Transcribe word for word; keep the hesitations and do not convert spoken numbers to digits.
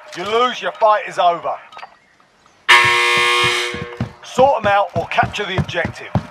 You lose, your fight is over. Sort them out or capture the objective.